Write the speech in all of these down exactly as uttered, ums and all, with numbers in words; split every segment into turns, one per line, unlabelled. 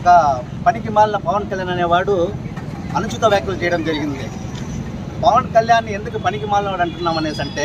ఒక పనికి మాలిన పవన్ కళ్యాణ్ అనేవాడు అనుచిత వ్యాఖ్యలు చేయడం జరిగింది. పవన్ కళ్యాణ్ ఎందుకు పనికి మాలినవాడు అంటున్నాం అనేసి అంటే,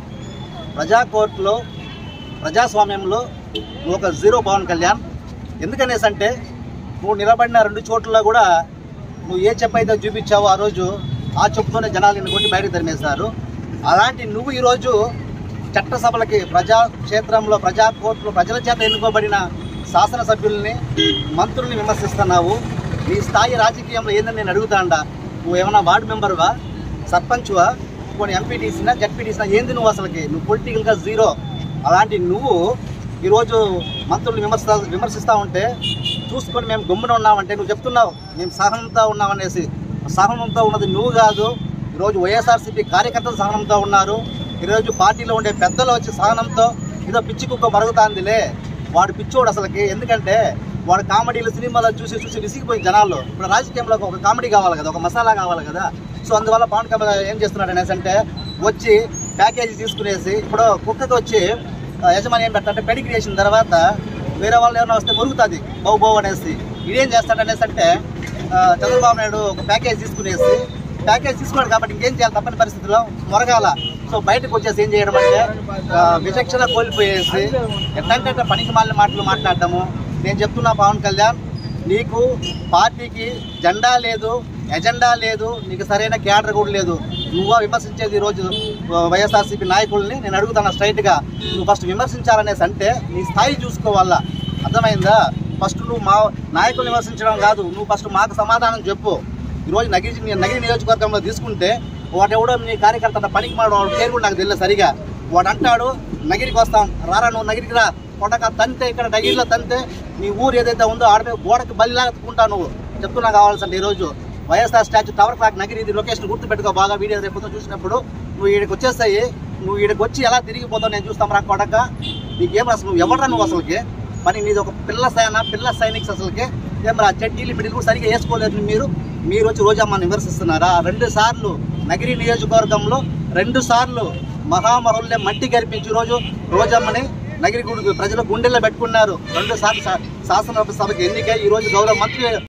ప్రజా కోర్టులో ప్రజాస్వామ్యంలో నువ్వు ఒక జీరో పవన్ కళ్యాణ్. ఎందుకనేసి అంటే, నువ్వు నిలబడిన రెండు చోట్ల కూడా నువ్వు ఏ చెప్పు అయితే చూపించావో ఆ రోజు ఆ చెప్పుతోనే జనాలు నిన్ను కొట్టి బయటకు తరిమేశారు. అలాంటి నువ్వు ఈరోజు చట్టసభలకి ప్రజాక్షేత్రంలో ప్రజా కోర్టులో ప్రజల చేత ఎన్నుకోబడిన శాసనసభ్యుల్ని మంత్రుల్ని విమర్శిస్తున్నావు. నీ స్థాయి రాజకీయంలో ఏందని నేను అడుగుతాండా? నువ్వు ఏమన్నా వార్డు మెంబర్వా, సర్పంచ్వా, కొన్ని ఎంపీటీసీనా, జడ్పీటీసీనా, ఏంది నువ్వు అసలుకి? నువ్వు పొలిటికల్గా జీరో. అలాంటి నువ్వు ఈరోజు మంత్రుల్ని విమర్శ విమర్శిస్తూ ఉంటే చూసుకొని మేము గమ్మున ఉన్నామంటే నువ్వు చెప్తున్నావు మేము సహనంతో ఉన్నామనేసి. సహనంతో ఉన్నది నువ్వు కాదు, ఈరోజు వైఎస్ఆర్సీపీ కార్యకర్తలు సహనంతో ఉన్నారు. ఈరోజు పార్టీలో ఉండే పెద్దలు వచ్చి సహనంతో ఏదో పిచ్చి కుక్క మరుగుతాందిలే. వాడు పిచ్చోడు అసలుకి. ఎందుకంటే వాడు కామెడీలు సినిమాలు చూసి చూసి విసిగిపోయి జనాల్లో. ఇప్పుడు రాజకీయంలో ఒక కామెడీ కావాలి కదా, ఒక మసాలా కావాలి కదా. సో అందువల్ల పవన్ కళ్యాణ్ ఏం చేస్తున్నాడు అనేసి అంటే, వచ్చి ప్యాకేజీ తీసుకునేసి ఇప్పుడు కుక్కకి వచ్చి యజమాని ఏం పెట్టాలంటే పెడిగ్రీ చేసిన తర్వాత వేరే వాళ్ళు ఏమైనా వస్తే మురుగుతుంది బౌ బౌ అనేసి. ఇదేం చేస్తాడు అనేసి అంటే, చంద్రబాబు నాయుడు ఒక ప్యాకేజ్ తీసుకునేసి ప్యాకేజ్ తీసుకున్నాడు కాబట్టి ఇంకేం చేయాలి, తప్పని పరిస్థితుల్లో మొరగాల. సో బయటకు వచ్చేసి ఏం చేయడం అంటే విచక్షణ కోల్పోయేసి ఎట్లంటే పనికి మాలిన మాటలు మాట్లాడటము. నేను చెప్తున్నా పవన్ కళ్యాణ్, నీకు పార్టీకి జెండా లేదు, ఎజెండా లేదు, నీకు సరైన క్యాడర్ కూడా లేదు. నువ్వు విమర్శించేది ఈరోజు వైఎస్ఆర్సీపీ నాయకుల్ని. నేను అడుగుతాను స్ట్రైట్గా, నువ్వు ఫస్ట్ విమర్శించాలనేసి అంటే నీ స్థాయి చూసుకోవాలా, అర్థమైందా? ఫస్ట్ నువ్వు మా నాయకులు విమర్శించడం కాదు, నువ్వు ఫస్ట్ మాకు సమాధానం చెప్పు. ఈరోజు నగిరి నగిరి నియోజకవర్గంలో తీసుకుంటే వాడెవడో నీ కార్యకర్త పనికి మాడు వాడు పేరు కూడా నాకు తెలియదు సరిగా. వాడు అంటాడు నగిరికి వస్తాం, రారా నువ్వు నగిరికి రా, కొట్టక తంతే ఇక్కడ నగిరిలో తంతే నీ ఊరు ఏదైతే ఉందో ఆడమే గోడకి బలిలాగా ఎత్తుకుంటావు. నువ్వు చెప్తున్నా కావాల్సింటే ఈరోజు YSR statue tower clock Nagari ఇది లొకేషన్ గుర్తుపెట్టుకో బాగా. వీడియో రేపు చూసినప్పుడు నువ్వు ఈడికి వచ్చేస్తాయి, నువ్వు ఈడికి వచ్చి ఎలా తిరిగిపోతావు నేను చూస్తాం రా కొడక. నీకేం అసలు నువ్వు ఎవడరా నువ్వు అసలుకి? పని నీది ఒక పిల్ల సైనా పిల్ల సైనిక్స్ అసలుకి. ఏం రా చెడ్డీలు బిడ్డలు కూడా సరిగ్గా వేసుకోలేదు మీరు. మీరు వచ్చి రోజమ్మని విమర్శిస్తున్నారా? రెండు సార్లు నగిరి నియోజకవర్గంలో రెండు సార్లు మహామహుల్నే మట్టి గరిపించి రోజు రోజమ్మని నగిరి ప్రజలు గుండెల్లో పెట్టుకున్నారు. రెండు సార్లు శాసనసభకి ఎన్నికై ఈరోజు గౌరవ మంత్రి